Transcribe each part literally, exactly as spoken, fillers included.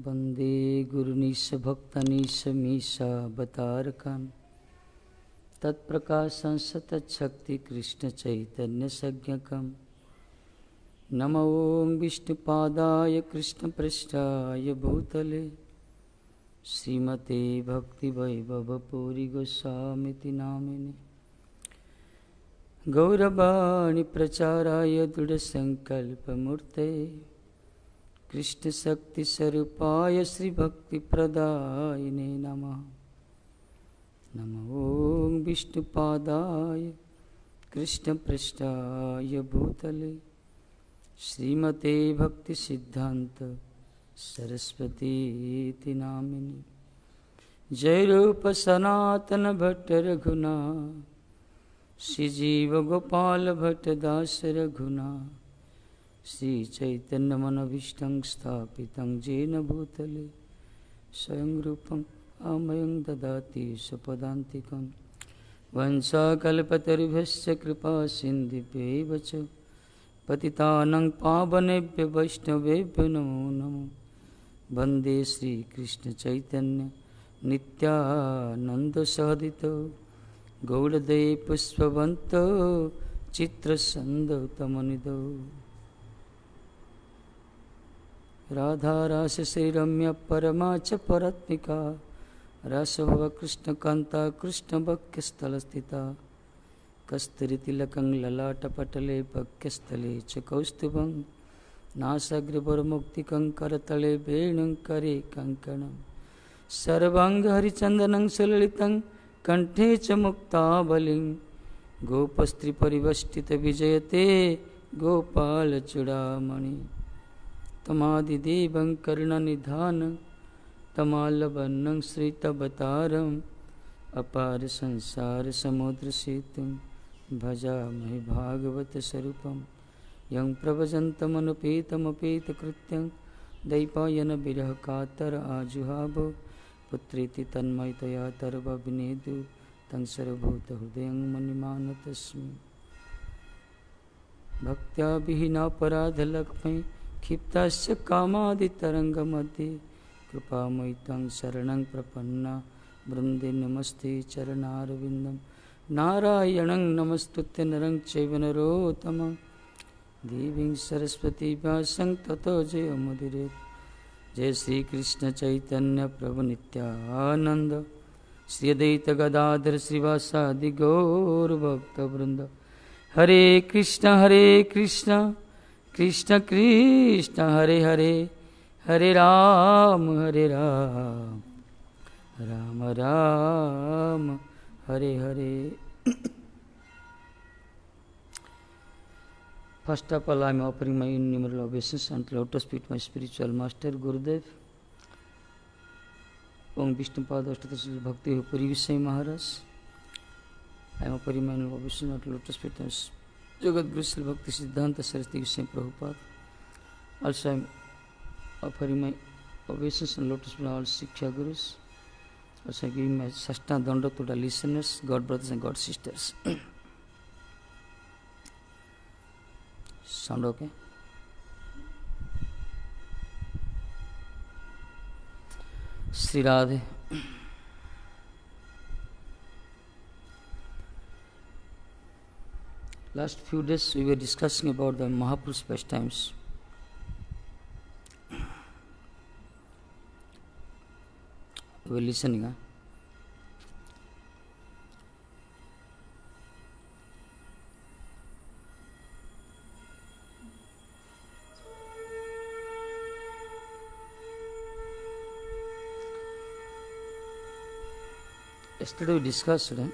वंदे गुरुनीश भक्तनीश मीशावतारकम् तत्प्रकाशं सतच्छक्ति कृष्ण चैतन्य संज्ञकम् नमो विष्णुपादाय कृष्णपृष्ठाय भूतले श्रीमते भक्तिवैभवपूरि गोस्वामिति नामिने गौरवाणी प्रचाराय दृढसंकल्पमूर्ते कृष्ण शक्ति स्वरूपाय श्री भक्ति प्रदायिने नमः। नमो विष्णुपादाय कृष्ण पृष्ठाय भूतले श्रीमते भक्ति सिद्धांत सरस्वती नामिनी जय रूप सनातन भट्ट रघुनाथ श्री जीव गोपाल भट्ट दास रघुनाथ श्री चैतन्य मनोभीष्टं स्थापितं येन भूतले स्वयं रूपं आमयं ददाति स्वपदान्तिकं वंशाकल्पतरुभ्यश्च कृपा सिन्धुभ्यैव च पतितानां पावनेभ्यो वैष्णवेभ्यो नमो नमो। वन्दे श्रीकृष्ण चैतन्य नित्यानन्द सहदितो गौरदे पुष्पवन्तो चित्रसन्दौ तमनिदौ राधा रास श्री रम्य परमा च परत्मिका रसभव कृष्ण कांता कृष्ण भक्ष्यस्थल स्थिता कस्तूरी तिलकं ललाटपटले भक्ष्यस्थले च कौस्तुभं नासाग्रवरमुक्तिकं करतले वेणुं करे कङ्कणं सर्वांग हरिचन्दनं सुललितं कंठे च मुक्तावलिं गोपस्त्री परिवेष्टित विजयते गोपाल चूड़ामणि तमादिदेवं करुणनिधानं तमालवन्नं श्रितवतारम् अपार संसार समुद्र सेतुं भजामहे भागवत स्वरूपं यं प्रव्रजन्तमनुपेतमपेतकृत्यं दैपायन विरह कातर आजुहावो पुत्रेति तन्मयतया तरवभिनेदु तं सर्वभूतहृदयं मन्यमानतस्मै भक्त्या विहीनापराधलक्ष्मै क्षिप्तस्य कामादितरङ्गमध्ये कृपामयि तं शरणं प्रपन्ना वृन्दे नमस्ते चरणारविन्दं नारायणं नमस्तुते नरं चैव नरोत्तमं देवीं सरस्वती व्यासं ततो जयमुदीरयेत्। जय श्री कृष्ण चैतन्य प्रभु नित्यानंद श्री अद्वैत गदाधर श्रीवासादि गौर भक्तवृंद हरे कृष्ण हरे कृष्ण कृष्ण कृष्ण हरे हरे हरे राम हरे Ram Ram Ram Hare Hare. First of all, I am offering my innumerable obeisances and lotus feet my spiritual master Gurudev Om Vishnupada Ashtatashri Bhakti Puri Visay Maharaj. I am offering my obeisances and lotus feet my Jagat Guru Sri Bhakti Siddhanta Saraswati Visay Prabhupada. Also, I am offering my obeisances and lotus feet all Siksha Gurus. Also, I am giving my Sastana Danda to the listeners, God brothers and God sisters. Sound okay? Sri Radhe. Last few days we were discussing about the Mahapurush pastimes. We were listening, huh? Yesterday we discussed uh,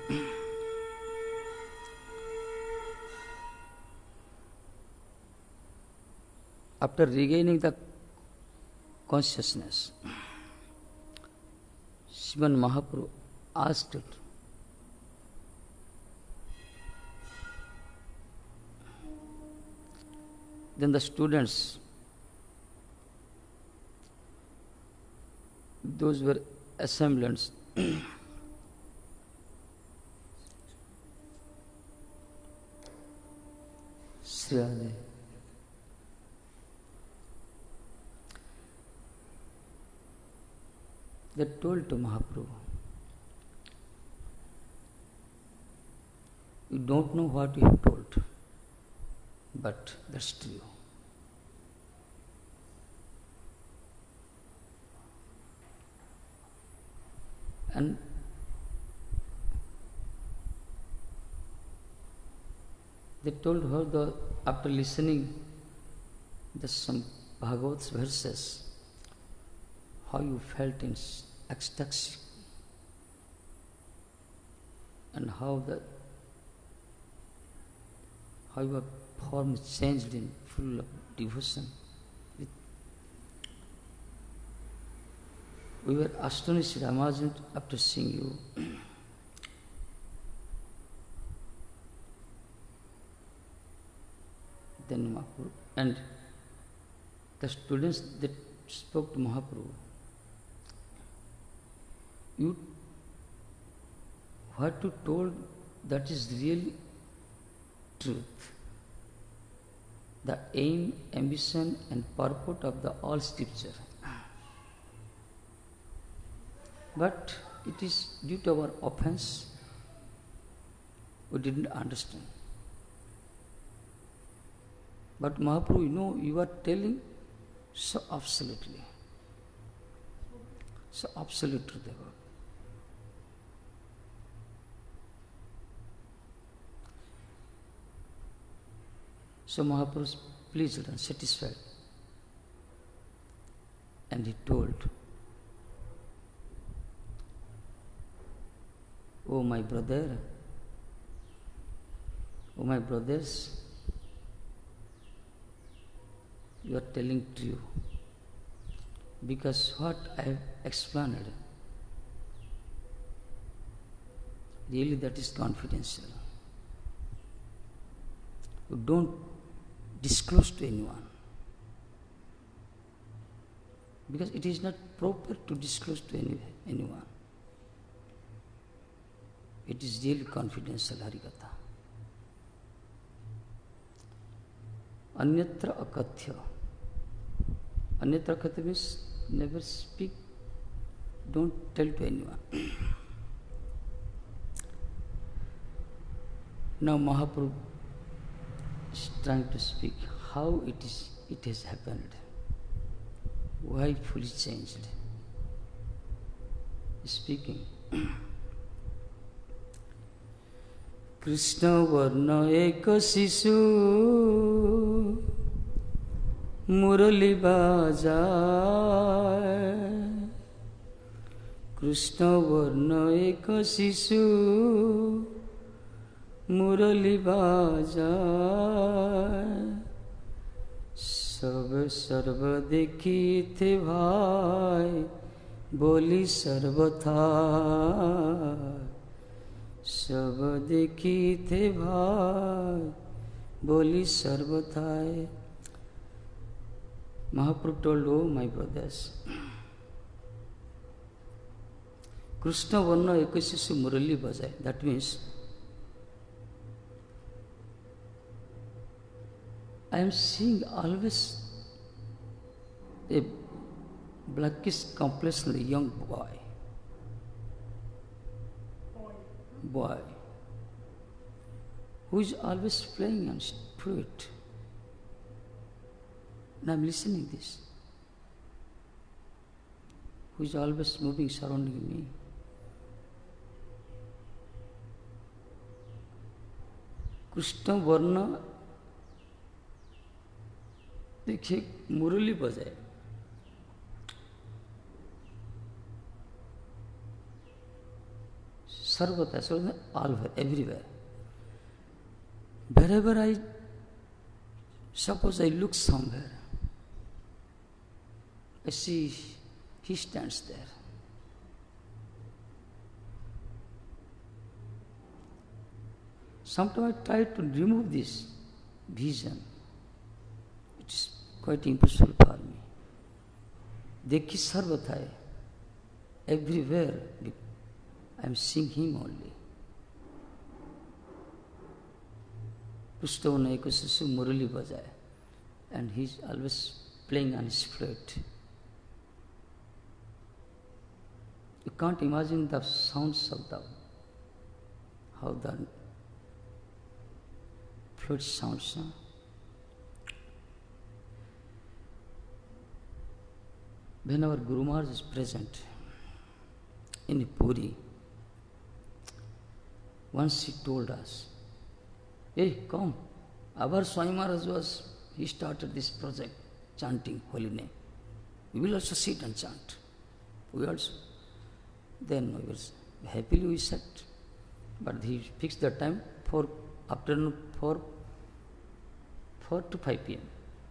after regaining the consciousness, Sriman Mahaprabhu asked it, then the students, those were assemblants, Sri Radhe. They told to Mahaprabhu, you don't know what you have told, but that's true. And they told her that after listening the some Bhagavad verses, how you felt in ecstasy and how the how your form is changed in full of devotion. We were astonished, amazed after seeing you. Then Mahaprabhu, and the students that spoke to Mahaprabhu, you, what you told, that is really truth. The aim, ambition and purport of the all scripture. But it is due to our offense, we didn't understand. But Mahaprabhu, you know, you are telling so absolutely, so absolute truth about. So Mahaprabhu was pleased and satisfied, and he told, "Oh my brother, oh my brothers, you are telling true, because what I have explained, really that is confidential. You don't disclose to anyone, because it is not proper to disclose to any, anyone. It is really confidential Harikatha. Anyatra akathya. Anyatra akathya means never speak, don't tell to anyone." Now Mahaprabhu is trying to speak how it is, it has happened, why fully changed. Speaking. Krishna वर्ण एक शिशु मुरली बाजाए, कृष्ण वर्ण एक शिशु मुरली बाजाए, सब सर्व देखी थे भाई बोली सर्वथा, सब देखी थे भाई बोली सर्वथाय. Mahaprabhu told, "Oh my brothers, Krishna Varna Ekasisu Murali Bajai." That means I am seeing always a blackish complexion young boy. Boy who is always playing on flute. And I am listening this. Who is always moving surrounding me. Krishna Varna देखिए मुरली बजाए, सर्वथा, सर्वथा, always, everywhere. Wherever I, suppose I look somewhere, I see he stands there. Sometimes I try to remove this vision. It is quite impossible for me. Dekhi sarvata hai, everywhere I am seeing him only. Krishna Varna Ekasisu Murali Bajai, and he is always playing on his flute. You can't imagine the sounds of the, how the flute sounds. Huh? When our Guru Maharaj is present in Puri, once he told us, hey, come, our Swami Maharaj was, he started this project, chanting holy name. We will also sit and chant. We also. Then we will, happily we sat. But he fixed the time for afternoon four, four to five p m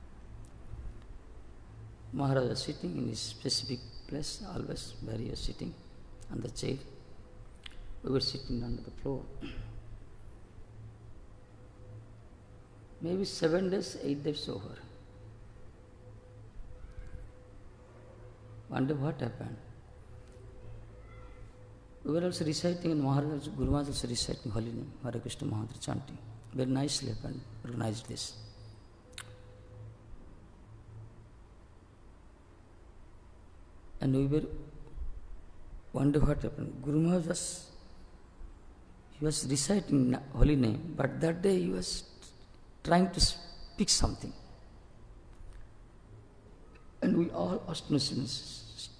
Maharaj was sitting in his specific place, always where he was sitting on the chair. We were sitting under the floor. Maybe seven days, eight days over. One day what happened? We were also reciting, and Maharaj, Guru Maharaj also reciting holy name, Hare Krishna Mahamantra chanting. Very nicely happened, organized this. And we were, one day what happened? Guru Maharaj was, he was reciting holy name, but that day he was trying to speak something. And we all asked,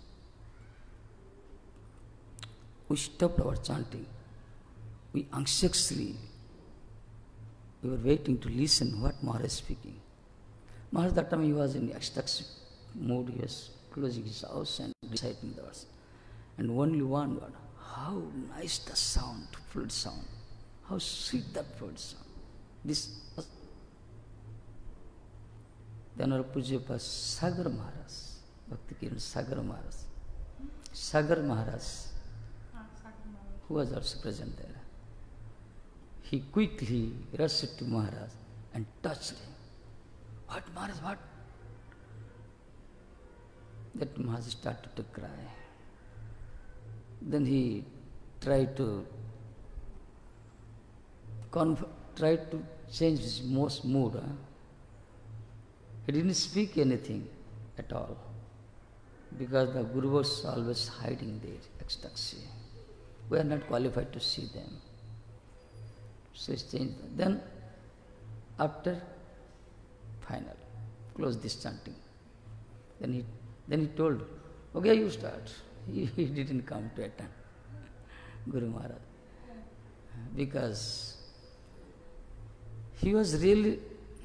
we stopped our chanting. We anxiously, we were waiting to listen what Maharaj is speaking. Maharaj that time he was in ecstatic mood, he was closing his house and reciting the words. And only one word, how nice the sound, flute sound, how sweet that flute sound. This was then our Pujapada Sagar Maharaj, Bhakti Kiran Sagar Maharaj, Sagar Maharaj, who was also present there. He quickly rushed to Maharaj and touched him. What, Maharaj, what? That Maharaj started to cry. Then he tried to conf- tried to change his most mood. Huh? He didn't speak anything at all because the Guru was always hiding there, ecstasy. We are not qualified to see them. So it's changed. Then, after final, close this chanting. Then he, then he told, okay, you start. He, he didn't come to attend Guru Maharaj because he was really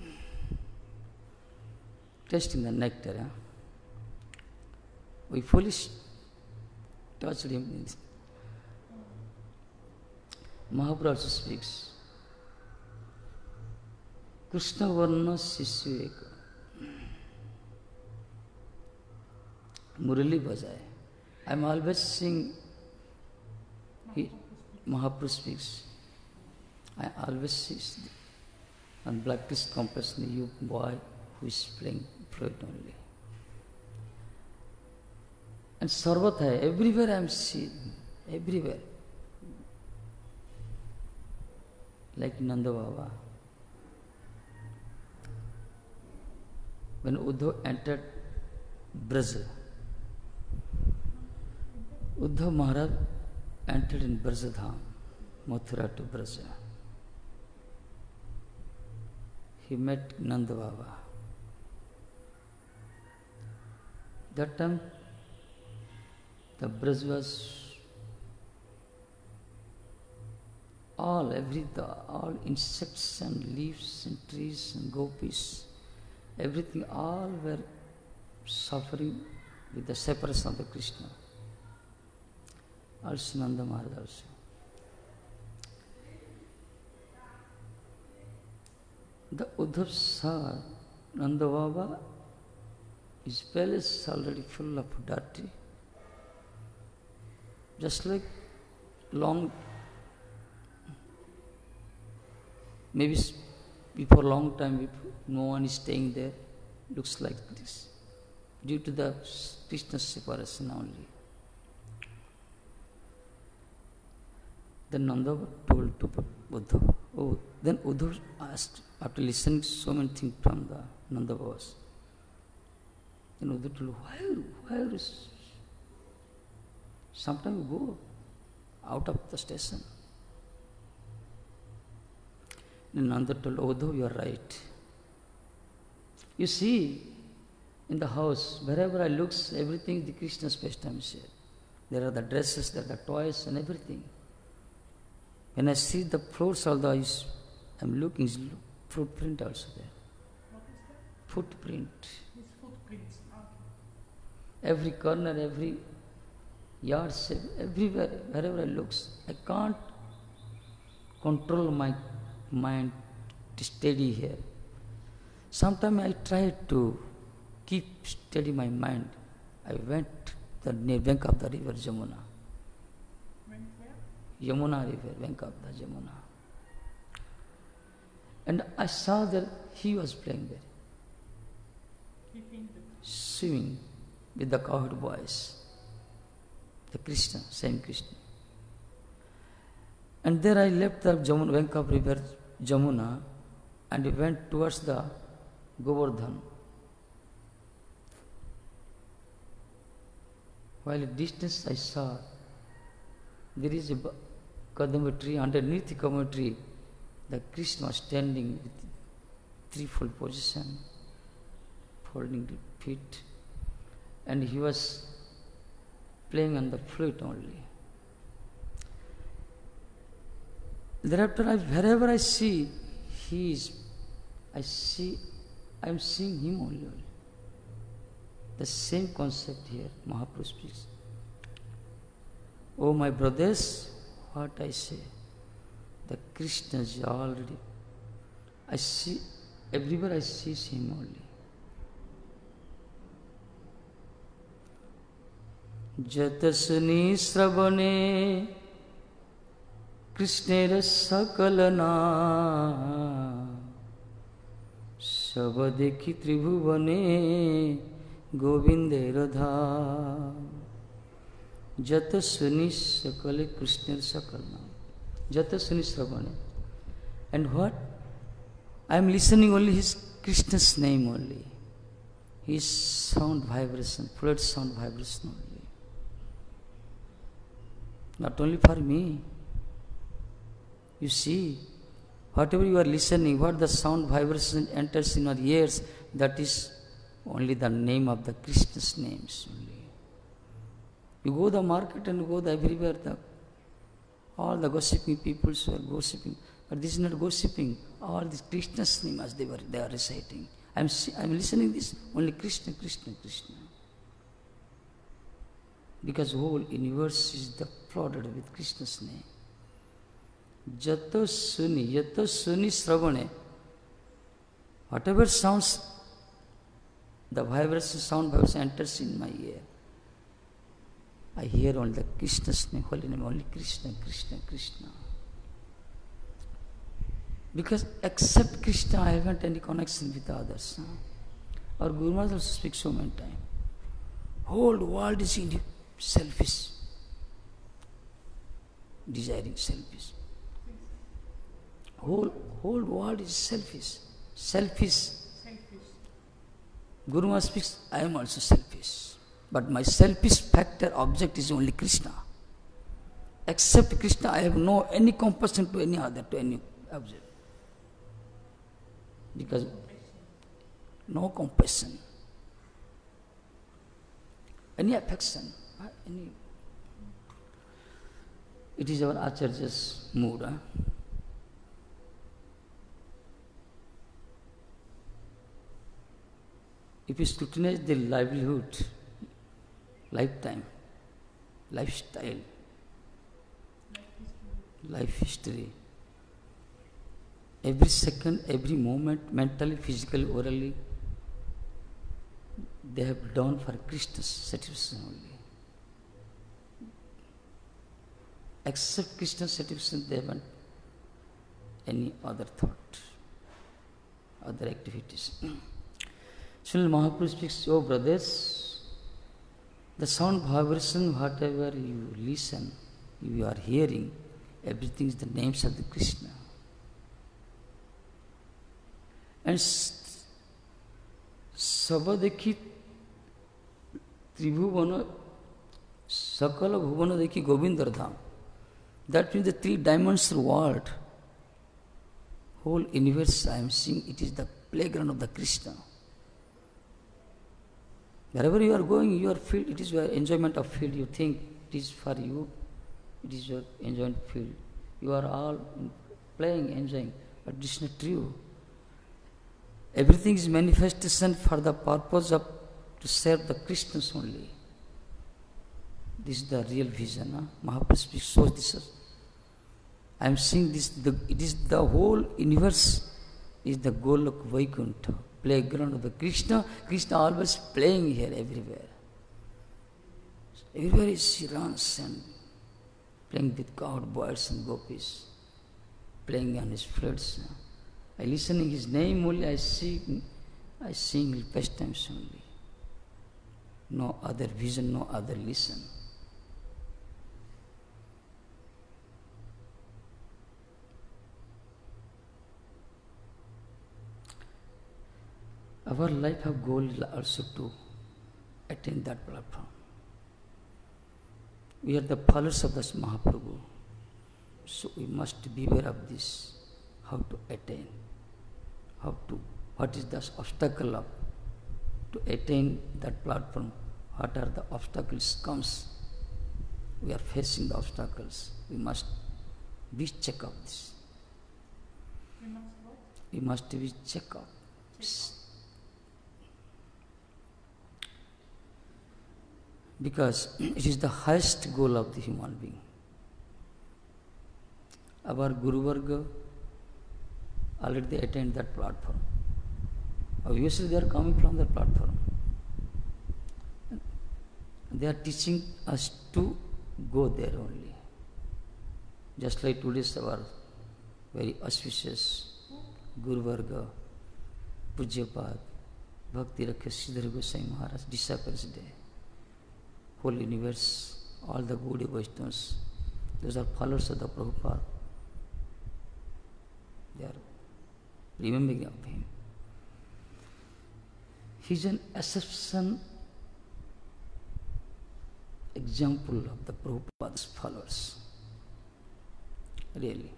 tasting the nectar. Huh? We fully touched him. Mahaprabhu also speaks. Krishna Varna Sishu Eka. Murali Bajai. I am always seeing he, Mahaprabhu speaks. I always see on Blacklist Compass the youth boy who is playing flute only. And Sarvata, everywhere I am seeing, everywhere. Like Nanda Baba. When Uddhav entered Braj, Uddhav Maharaj entered in Brajadham, Mathura to Braj. He met Nanda Baba. That time, the Braj was all, every, the, all insects and leaves and trees and gopis, everything, all were suffering with the separation of the Krishna. Also Nanda Maharaj also. The Uddhav saw Nanda Baba, his palace already full of dirty, just like long, maybe before long time, before, no one is staying there, looks like this, due to the Krishna separation only. Then Nanda told to Uddhav, oh, then Uddhav asked, after listening so many things from the Nanda Babas, then Uddhav told, why, why is Sometimes you go out of the station. And Nanda told, although you are right. You see, in the house, wherever I look, everything is the Krishna's pastimes here. There are the dresses, there are the toys and everything. When I see the floors, although I am looking, footprint also there. What is that? Footprint. It's footprints. Okay. Every corner, every yard, everywhere, wherever I look, I can't control my mind to steady here. Sometimes I tried to keep steady my mind. I went to the near bank of the river Jamuna. Went where? Yamuna river, bank of the Jamuna. And I saw that he was playing there, Keeping the swimming with the cowherd boys. The Krishna, same Krishna. And there I left the Jamuna, bank of river Jamuna and went towards the Govardhan. While at distance I saw there is a kadamba tree, underneath the kadamba tree, the Krishna was standing with threefold position, folding the feet, and he was playing on the flute only. Thereafter, I, wherever I see, he is, I see, I am seeing him only. The same concept here, Mahaprabhu speaks. Oh my brothers, what I say, the Krishna is already, I see, everywhere I see him only. Jatasuni sravane Krishnera sakalana Sabadeki tribhuvane Govindera dha Jatasuni sakale Krishnera sakalana Jatasuni sravane. And what? I am listening only his Krishna's name only. His sound vibration, fluid sound vibration only. Not only for me. You see, whatever you are listening, what the sound vibration enters in your ears, that is only the name of the Krishna's names only. You go the market and go the everywhere, the, all the gossiping people who are gossiping. But this is not gossiping. All these Krishna's names they were they are reciting. I am I am listening this only Krishna, Krishna, Krishna. Because whole universe is the flooded with Krishna's name. Jato suni, yato suni sravane. Whatever sounds, the vibration, sound vibration enters in my ear. I hear only the Krishna's name, holy name, only Krishna, Krishna, Krishna. Because except Krishna, I haven't any connection with others. Our Guru Maharaj also speaks so many times. Whole world is in selfish, desiring selfish. Whole whole world is selfish, selfish. selfish. Guru Maharaj speaks, I am also selfish. But my selfish factor object is only Krishna. Except Krishna, I have no any compassion to any other, to any object. Because no compassion, any affection, any. It is our Acharya's mood. Huh? If you scrutinize the livelihood, lifetime, lifestyle, life history, every second, every moment, mentally, physically, orally, they have done for Krishna's satisfaction only. Except Krishna's satisfaction, they haven't any other thought, other activities. Srila Mahaprabhu speaks, oh brothers, the sound vibration, whatever you listen, you are hearing, everything is the names of the Krishna. And Sabadeki Tribhuvana Sakala Bhuvana Deki Govindar Dham. That means the three dimensional world, whole universe I am seeing, it is the playground of the Krishna. Wherever you are going, you are filled, it is your enjoyment of field. You think it is for you, it is your enjoyment field. You are all playing, enjoying, but it is not true. Everything is manifestation for the purpose of to serve the Krishnas only. This is the real vision. Huh? Mahaprabhu shows this. I am seeing this. The, it is the whole universe is the Golok Vaikuntha, playground of the Krishna. Krishna always playing here everywhere. Everywhere is he runs and playing with God, boys and gopis, playing on his flutes. I listening his name only. I see, I sing his pastimes only. No other vision, no other listen. Our life of goal is also to attain that platform. We are the followers of this Mahaprabhu, so we must be aware of this, how to attain, how to, what is the obstacle of, to attain that platform, what are the obstacles comes, we are facing the obstacles, we must be check of this. We must what? We must be check of. Because it is the highest goal of the human being. Our Guru Varga already attained that platform. Obviously they are coming from that platform. They are teaching us to go there only. Just like today's our very auspicious Guru Varga, Pujyapad, Bhakti Rakha Sridhar Goswami Maharaj, Disciples Day. Whole universe, all the Gaudiya Vaishnavas, those are followers of the Prabhupada. They are remembering of him. He is an exception example of the Prabhupada's followers. Really.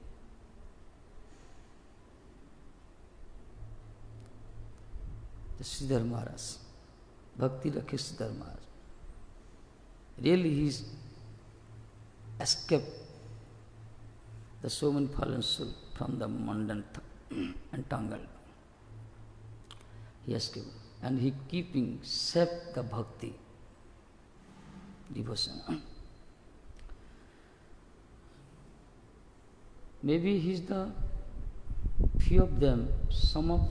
The Sridhar Maharaj, Bhakti Rakha Sridhar Maharaj. Really he is escaped the so many fallen soul from the mundane and tangled. He escaped and he keeping safe the bhakti, devotion. Maybe he is the few of them, some of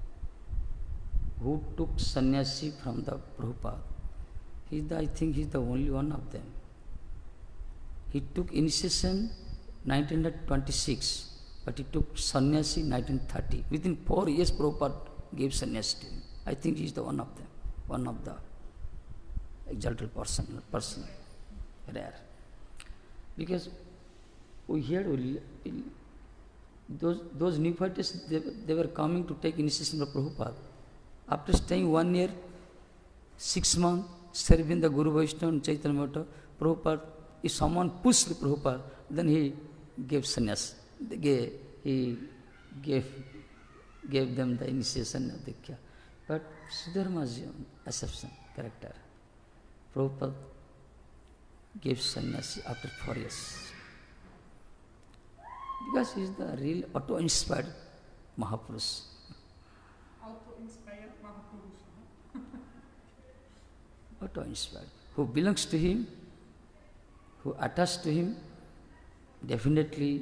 who took sannyasi from the Prabhupada. He the, I think he is the only one of them. He took initiation nineteen twenty-six, but he took sannyasi nineteen thirty. Within four years, Prabhupada gave sannyasi to him. I think he is the one of them, one of the exalted person, person, rare. Because we heard those those new fighters, they, they were coming to take initiation from Prabhupada. After staying one year, six months, serving the Guru Vaishnava and Chaitanya Mahaprabhu, Prabhupada, if someone pushed Prabhupada, then he gave sannyas. Gave, he gave, gave them the initiation of Diksha. But Sridhar is an exception, character. Prabhupada gave sannyasi after four years. Because he is the real auto-inspired Mahapurush. Auto-inspired Mahapurush. Auto-inspired. Who belongs to him, who attached to him, definitely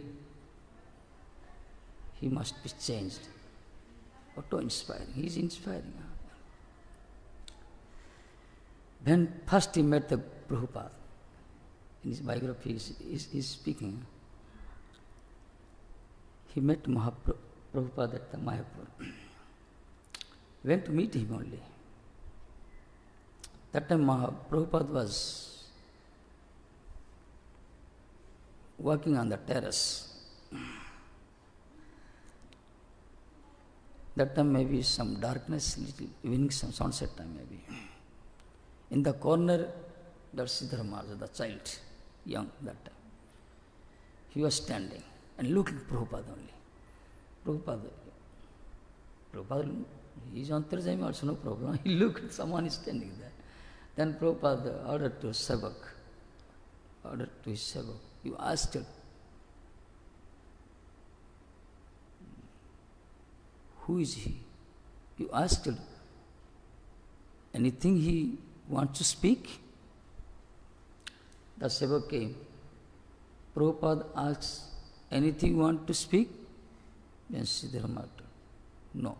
he must be changed. Auto-inspiring. He is inspiring. When first he met the Prabhupada, in his biography he is, is speaking, he met Mahaprabhupada at the Mayapur. Went to meet him only. That time Mahaprabhupada was walking on the terrace. That time maybe some darkness, little evening, some sunset time maybe. In the corner That's Siddhartha, the child, young that time. He was standing and looking at Prabhupada only. Prabhupada, Prabhupada, he is Antarjami also, no problem. He looked at someone is standing there. Then Prabhupada ordered to Sevak, ordered to his Sevak, you asked her, who is he? You asked her, anything he wants to speak? The Sevak came. Prabhupada asks, anything you want to speak? Then Siddhartha, no.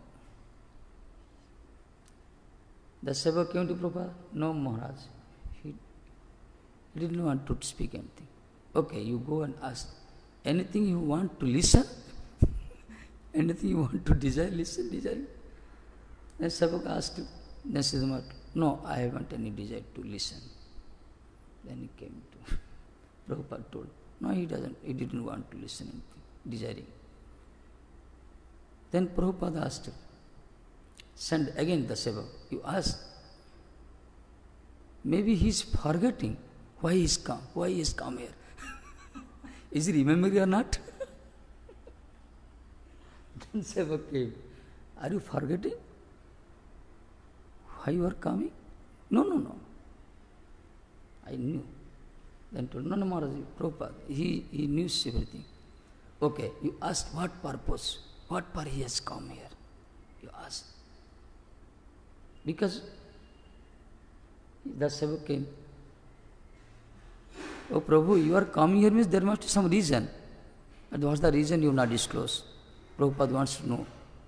The Sevak came to Prabhupada, no Maharaj. He, he didn't want to speak anything. Okay, you go and ask, anything you want to listen? Anything you want to desire, listen, desire. Then Sevak asked, then Siddhartha, no, I haven't any desire to listen. Then he came to Prabhupada told, no, he doesn't, he didn't want to listen anything, desiring. Then Prabhupada asked him, send again the Sevak, you ask, maybe he is forgetting why he is come, why he has come here. Is he remembering or not? Then Sevak came, are you forgetting why you are coming? No, no, no. I knew. Then told, no, no, Maharaj, Prabhupada, he, he knew everything. Okay, you asked what purpose, what for he has come here? You asked. Because the Sevak came. Oh Prabhu, you are coming here means there must be some reason. But what's the reason you have not disclosed? Prabhupada wants to know.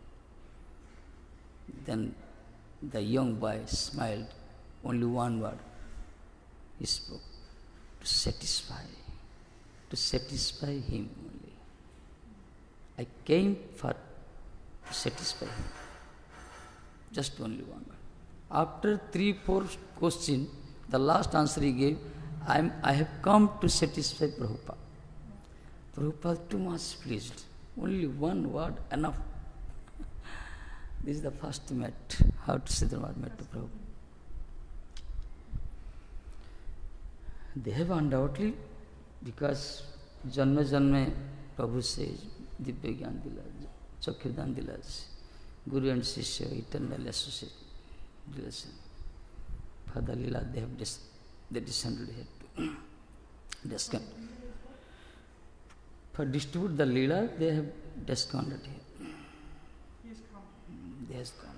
Then the young boy smiled, only one word. He spoke, to satisfy, to satisfy him only. I came for to satisfy him. Just only one word. After three, four questions, the last answer he gave, I am, I have come to satisfy Prabhupada. Prabhupada too much pleased. Only one word, enough. This is the first met, how to Siddhartha met to Prabhupada. They have undoubtedly, because Janma Janma Prabhu says, Divya Gyan Dilas, Chakhirdan Dilas, Guru and Sishya, eternal associate, relation. For the Lila, they have dis- they descended here to descend. For distribute the Lila, they have descended here. He has come. They has come.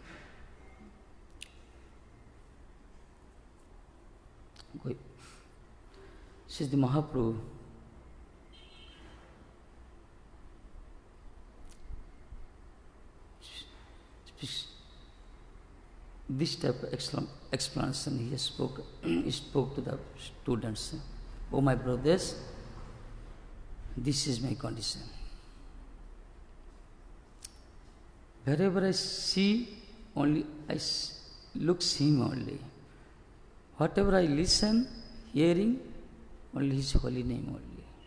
Go. Says the Mahaprabhu, this type of explanation he spoke, he spoke to the students. Oh my brothers, this is my condition. Wherever I see, only I look him only. Whatever I listen, hearing, only his holy name only.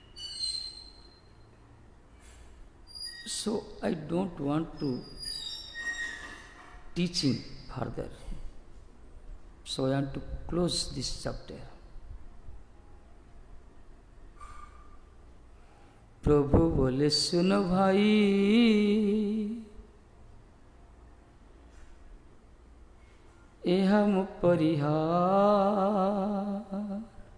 So I don't want to teaching further. So I want to close this chapter. प्रभु बोले सुनो भाई, एह मो परिहार,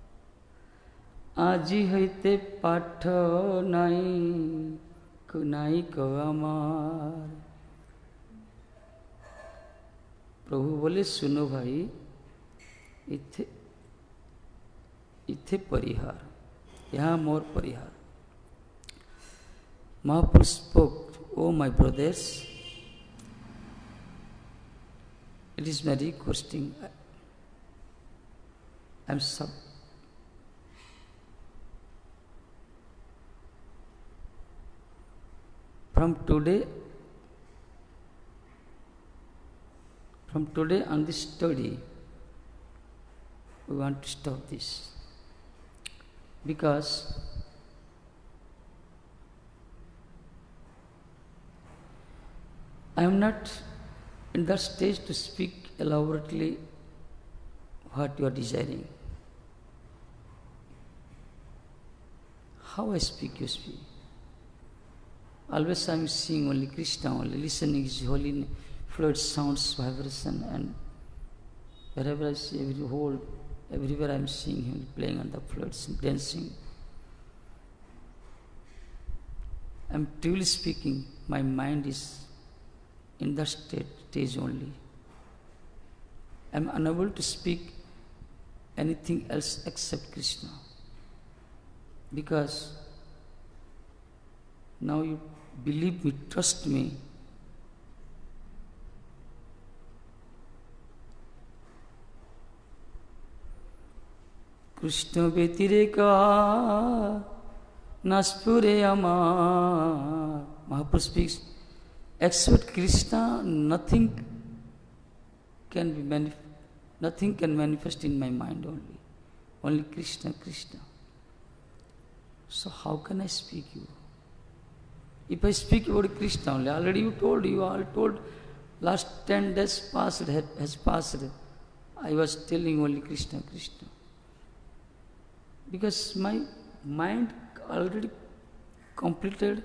আজি হইতে পাঠ নাই নাই কো আমার। प्रभु बोले सुनो भाई, इथे इथे परिहार, यहाँ मोर परिहार। Mahaprabhu spoke, oh my brothers, it is my requesting, I am sub. From today, from today on this study, we want to stop this, because I am not in that stage to speak elaborately what you are desiring. how I speak, you speak. Always I am seeing only Krishna, only listening His holy fluid sounds, vibration, and wherever I see, every whole, everywhere I am seeing Him playing on the flutes, dancing. I am truly speaking, my mind is in that state, stage only. I am unable to speak anything else except Krishna. Because now you believe me, trust me. Krishna Vetireka Naspure Amar. Mahaprabhu speaks, except Krishna, nothing can be manif- nothing can manifest in my mind only. Only Krishna, Krishna. So how can I speak you? If I speak about Krishna only, already you told, you all told, last ten days passed, has passed. I was telling only Krishna, Krishna. Because my mind already completed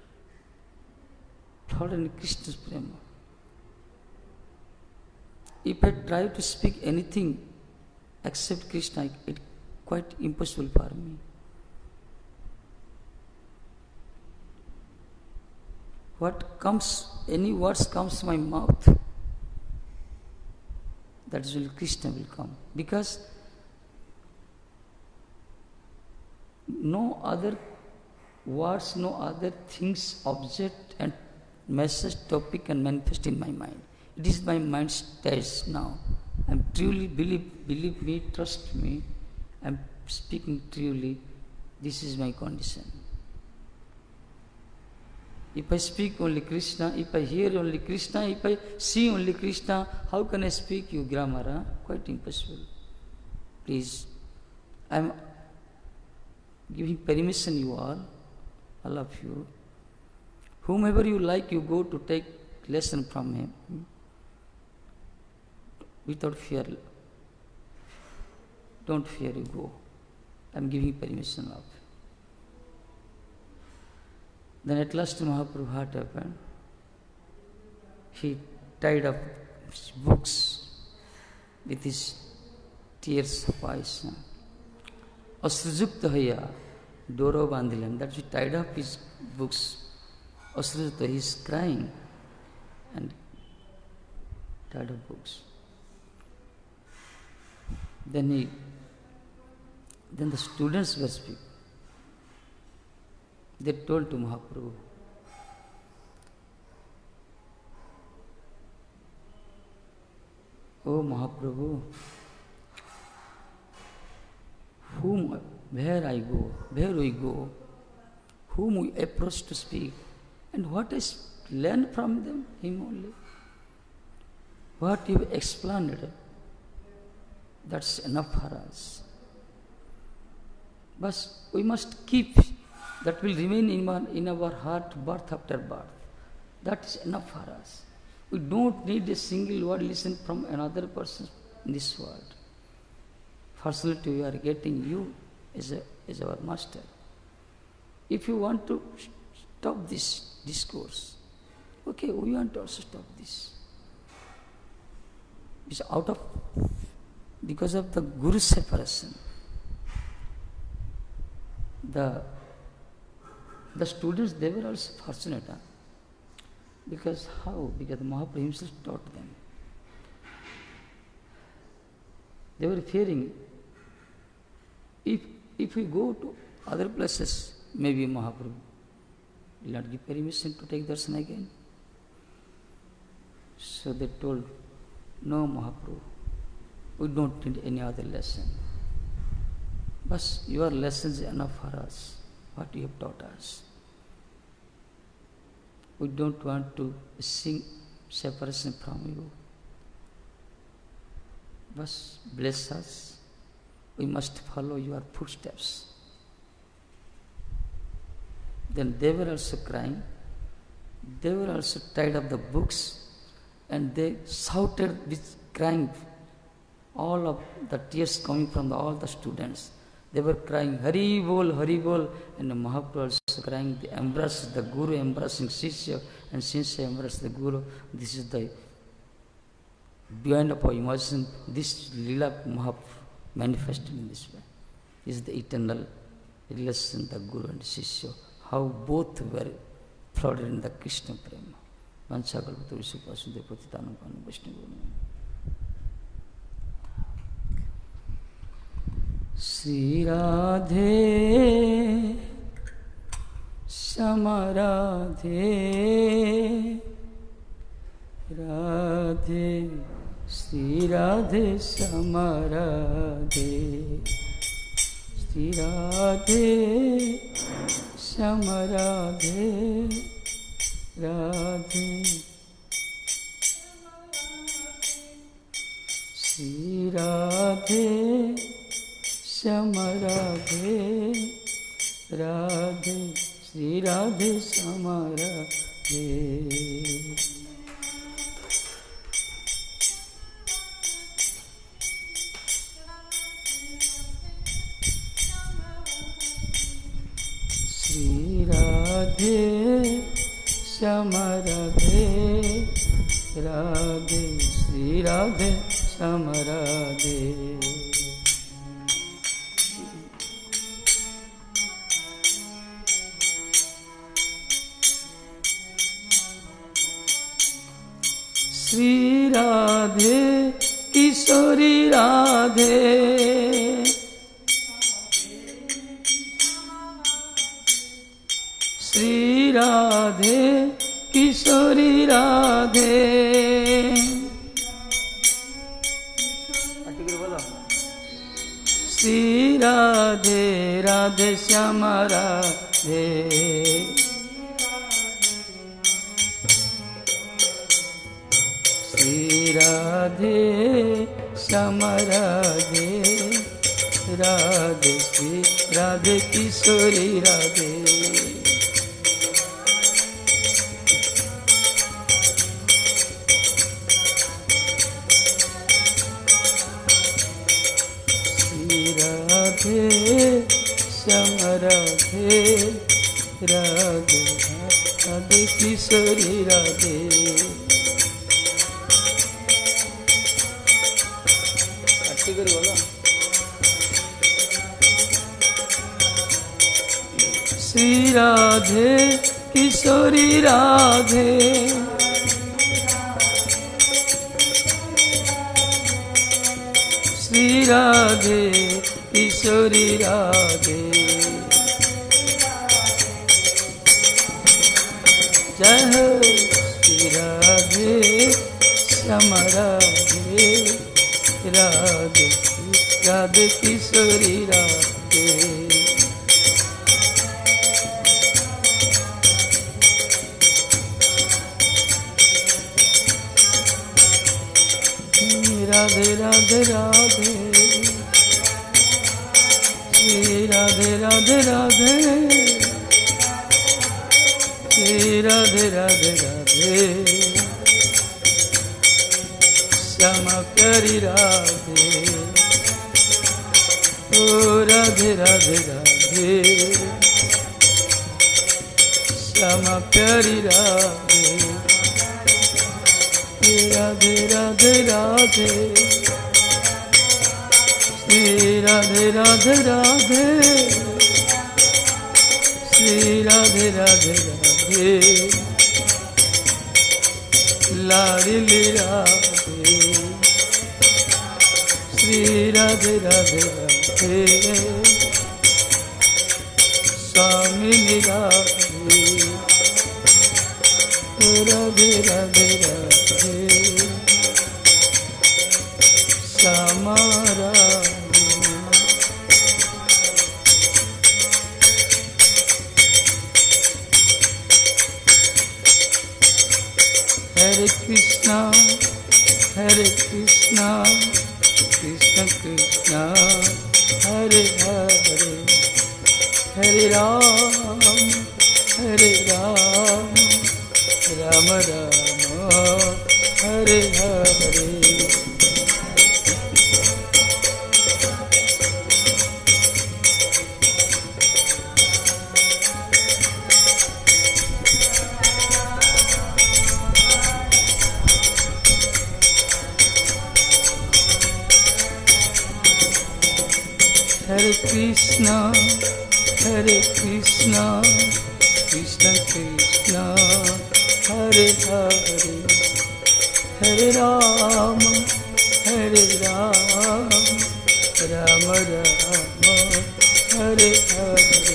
thought in Krishna's prema. If I try to speak anything except Krishna, it's quite impossible for me. What comes, any words comes to my mouth, that is when Krishna will come. Because no other words, no other things, object and message, topic can manifest in my mind. It is my mind stage now. I am truly, believe, believe me, trust me, I am speaking truly. This is my condition. If I speak only Krishna, if I hear only Krishna, if I see only Krishna, how can I speak you grammar? Huh? Quite impossible. Please, I am giving permission you all, all of you. Whomever you like, you go to take lesson from him. Without fear. Don't fear, you go. I am giving permission of. Then at last Mahaprabhu, what happened? He tied up his books with his tears of eyes. Asrujukta haya, doro bandhilam. That he tied up his books. Asrujukta, he is crying and tied up books. Then he, then the students were speaking. They told to Mahaprabhu, "Oh Mahaprabhu, whom, where I go, where we go, whom we approach to speak, and what I learn from them, him only. What you explained, that's enough for us. But we must keep. That will remain in our, in our heart birth after birth. That is enough for us. We don't need a single word listen from another person in this world. Firstly, we are getting you as, a, as our master. If you want to stop this discourse, okay, we want to also stop this. It's out of, because of the Guru separation. The The students, they were also fortunate. Huh? Because how? Because Mahaprabhu himself taught them. They were fearing, if, if we go to other places, maybe Mahaprabhu will not give permission to take darshan again. So they told, no Mahaprabhu, we don't need any other lesson. But your lesson is enough for us, what you have taught us. We don't want to sing separation from you. But bless us. We must follow your footsteps. Then they were also crying. They were also tied up the books, and they shouted with crying, all of the tears coming from the, all the students. They were crying, Hari Bol, Hari Bol, and the Mahaprabhu also crying, they embraced the Guru, embracing Shishya, and Shishya embraced the Guru. This is the beyond of our imagination, this Lila Mahaprabhu manifested in this way. This is the eternal relation, the Guru and Shishya, how both were flooded in the Krishna Prema. Vanchakalpata Vishupasudeva Patitanam Panu Vaishnava. Shri Radhe Shama Radhe Radhe Shri Radhe Shama Radhe Shri Radhe Shama Radhe Radhe Shri Radhe Shama Radhe Radhe Shri Radhe Shama Radhe. Shri Radhe Shama Radhe Radhe Shri Radhe Shama Radhe. Shri Radhe Kishori Radhe Shri Radhe Kishori Radhe Shri Radhe Radhe Shama Radhe Shri Radhe Shama Radhe Radhe Shri Radhe Kishori Radhe. Shri Radhe Shama Radhe Radhe Radhe Kishori Radhe. Shri Radhe Kishori Radhe Shri Radhe Kishori Radhe. Jai Ho Shri Radhe Shama Radhe Radhe Radhe Kishori Radhe. Radhe Radhe Radhe Shri Radhe Radhe Radhe Shri Radhe Radhe Radhe Shama Pyari Radhe Oh Radhe Radhe Radhe Shama Pyari Radhe Radhe Radhe Radhe Shri Radhe Radhe Radhe Shri Radhe Radhe Radhe Ladli Radhe Shri Radhe Radhe Radhe Swami Radhe Radhe Radhe Radhe Shama Radhe. Hare Krishna, Hare Krishna, Krishna Krishna, Hare Hare, Hare Ram, Hare Ram, Rama Rama, Hare Hare. Krishna, Hare Krishna, Krishna Krishna, Hare Hare, Hare Rama, Hare Rama, Rama Rama, Hare Hare.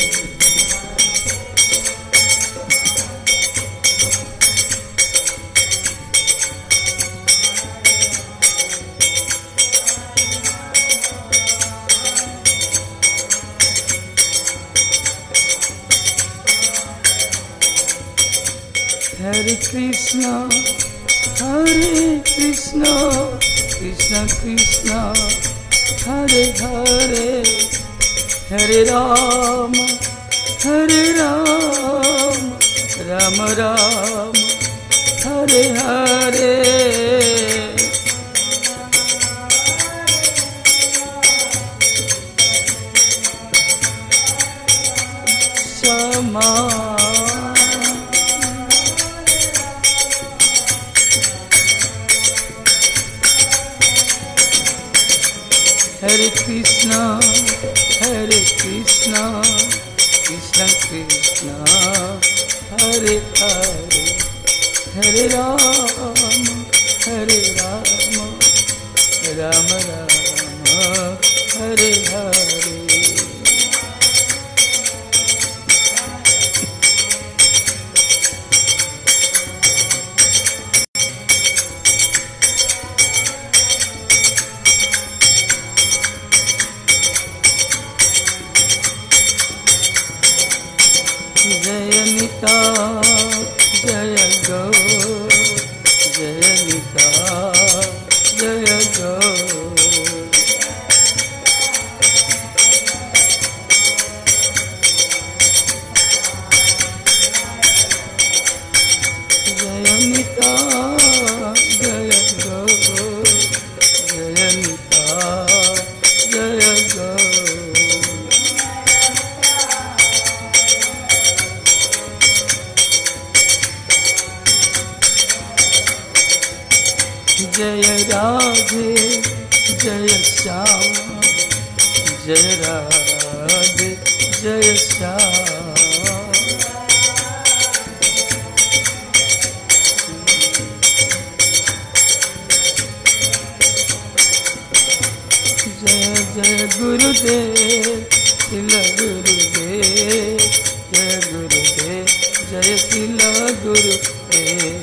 Hare Krishna, Hare Krishna, Krishna Krishna, Hare Hare, Hare Rama, Hare Rama, Rama Rama, Hare Hare. Sama Hare Krishna, Hare Krishna, Krishna Krishna, Hare Hare, Hare Rama, Hare Rama, Rama Rama, Hare Hare. Jaya Nita, Jaya Go, Jaya Nita, Jaya Go. Jaya Nita, Jaya Go, Jaya Nita, Jaya Go. Jaya Radhe, Jaya Shyama, Jaya Radhe, Jaya Shyama. Jaya Jaya Gurudev, Tila Gurudev, Jaya Gurudev, Jaya Tila Gurudev.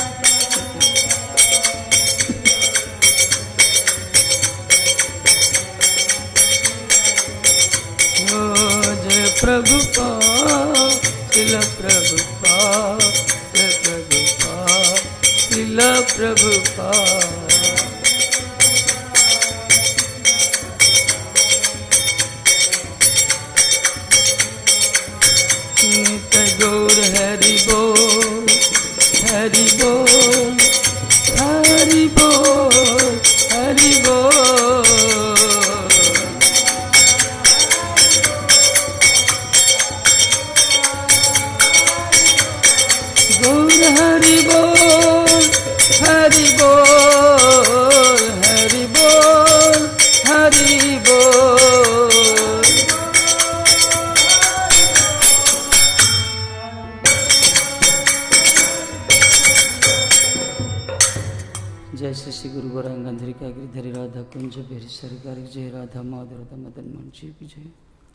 Prabhupada, Srila Prabhupada, Jai Prabhupada, Srila Prabhupada. Nitya Gaur Hari Bol, Hari Bol, Hari Bol, Hari Bol. Hari Bol, Hari Bol, Hari Bol, Hari Bol. जय श्री श्री गुरु गौरांग गंधरिका गिरिधरी राधा कुंज बिहारी सरकार जय राधा माधव राधा मदन मोहन जी की जय।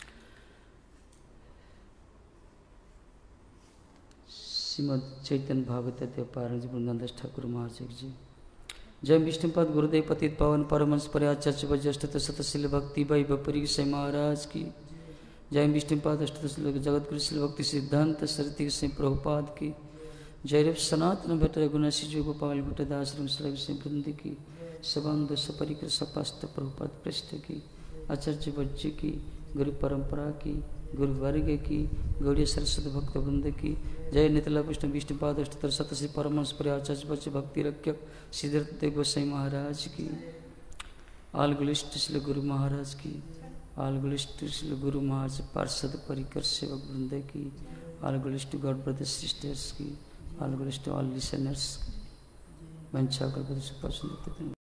श्रीमद चैतन्य भागवत पारण जी वृंदावन ठाकुर महाराज जी। जय विष्णुपद गुरुदेव पतित पावन परमहंस पर्याचार्य वज्रष्ट सतशील भक्ति वैभव परी से महाराज की जय। विष्णुपद अष्टशील जगत गुरु श्री भक्ति सिद्धांत सरस्वती सिंह प्रभुपाद की जय। रेव सनातन भट्ट रघुनाथ जी गोपाल भट्ट दास राम सिंह वृंद की सबंध सपरिकर सपास्त प्रभुपाद पृष्ठ की आचार्य वज्र की गुरु परंपरा की गुरु वर्ग की गौड़ी सरस्वती भक्त वृंद की जय। नितला विष्णु विष्णुपाद अष्टोत्तर सतश्री परमहंस पर्याचार्य बच्चे भक्ति रक्षक सिद्धार्थ देव गोसाई महाराज की आल गुलिष्ठ श्री गुरु महाराज की आल गुलिष्ठ श्री गुरु महाराज पार्षद परिकर सेवक वृंद की आल गुलिष्ठ गॉड ब्रदर सिस्टर्स की आल गुलिष्ठ ऑल लिसनर्स वंशा कल्पतरु